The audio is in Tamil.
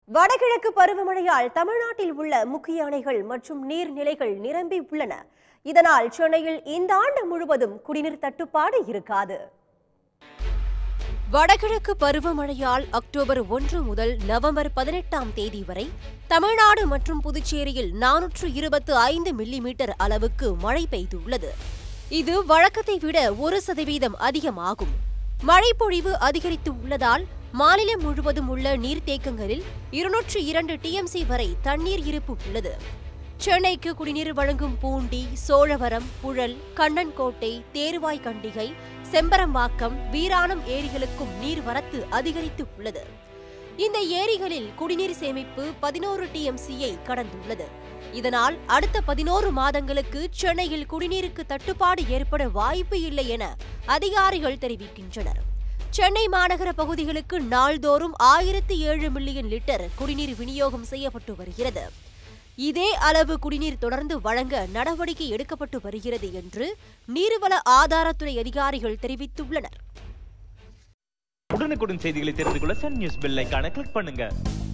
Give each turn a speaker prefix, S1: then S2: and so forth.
S1: வடகிழக்கு பருவமழையால் தமிழ்நாட்டில் உள்ள முக்கிய அணைகள் மற்றும் நீர்நிலைகள் நிரம்பி உள்ளன. இதனால் சென்னையில் இந்த ஆண்டு முழுவதும் குடிநீர் தட்டுப்பாடு இருக்காது. வடகிழக்கு பருவமழையால் அக்டோபர் 1 முதல் நவம்பர் 18ஆம் தேதி வரை தமிழ்நாடு மற்றும் புதுச்சேரியில் 425 மில்லிமீட்டர் அளவுக்கு மழை பெய்துள்ளது. இது வழக்கத்தை விட 1% அதிகமாகும். மழைப்பொழிவு அதிகரித்து உள்ளதால் மாநிலம் முழுவதும் உள்ள நீர்த்தேக்கங்களில் 202 டிஎம்சி வரை தண்ணீர் இருப்பு உள்ளது. சென்னைக்கு குடிநீர் வழங்கும் பூண்டி, சோழவரம், புழல், கண்ணன்கோட்டை, தேருவாய்கண்டிகை, செம்பரம்பாக்கம், வீராணம் ஏரிகளுக்கும் நீர்வரத்து அதிகரித்து உள்ளது. இந்த ஏரிகளில் குடிநீர் சேமிப்பு 11 டிஎம்சியை கடந்துள்ளது. இதனால் அடுத்த 11 மாதங்களுக்கு சென்னையில் குடிநீருக்கு தட்டுப்பாடு ஏற்பட வாய்ப்பு இல்லை என அதிகாரிகள் தெரிவிக்கின்றனர். சென்னை மாநகர பகுதிகளுக்கு நாள்தோறும் 1007 மில்லியன் லிட்டர் குடிநீர் விநியோகம் செய்யப்பட்டு வருகிறது. இதே அளவு குடிநீர் தொடர்ந்து வழங்க நடவடிக்கை எடுக்கப்பட்டு வருகிறது என்று நீர்வள ஆதாரத்துறை அதிகாரிகள் தெரிவித்துள்ளனர்.
S2: உடனுக்குடன் செய்திகளை தெரிந்து கொள்ள சன் நியூஸ் பெல் ஐகானை கிளிக் பண்ணுங்க.